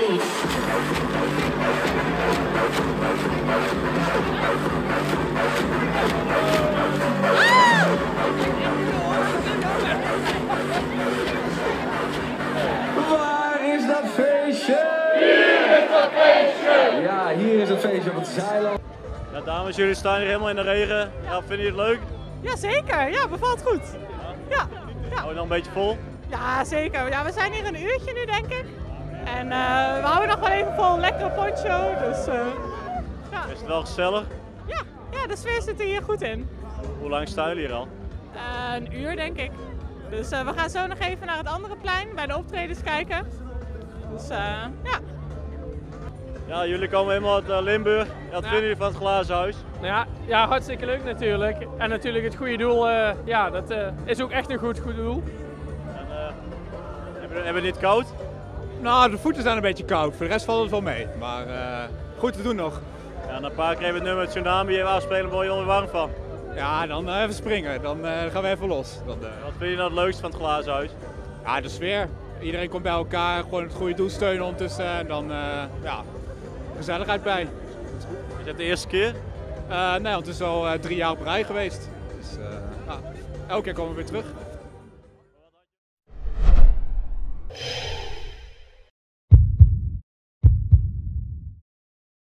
Waar is dat feestje? Hier is dat feestje! Ja, hier is het feestje op het Zeiland. Ja, dames, jullie staan hier helemaal in de regen. Ja, vinden jullie het leuk? Ja, zeker. Ja, bevalt goed. Ja. Hou je dan een beetje vol? Ja, zeker. Ja, we zijn hier een uurtje nu, denk ik. En we houden nog wel even vol een lekkere poncho. Dus, ja. Is het wel gezellig? Ja, de sfeer zit er hier goed in. Hoe lang staan jullie hier al? Een uur, denk ik. Dus we gaan zo nog even naar het andere plein bij de optredens kijken. Dus ja. Ja, jullie komen helemaal uit Limburg. Ja, wat vinden jullie van het Glazen Huis? Ja, hartstikke leuk natuurlijk. En natuurlijk het goede doel, ja, dat is ook echt een goed doel. En, hebben we het niet koud? Nou, de voeten zijn een beetje koud. Voor de rest valt het wel mee. Maar goed te doen nog. Ja, na een paar keer even het nummer Tsunami even afspelen, word je er warm van. Ja, dan even springen. Dan gaan we even los. Wat vind je nou het leukste van het Glazen Huis? Ja, de sfeer. Iedereen komt bij elkaar, gewoon het goede doel steunen ondertussen. En dan, ja, gezelligheid bij. Is het de eerste keer? Nee, want het is al 3 jaar op rij geweest. Dus ja, elke keer komen we weer terug.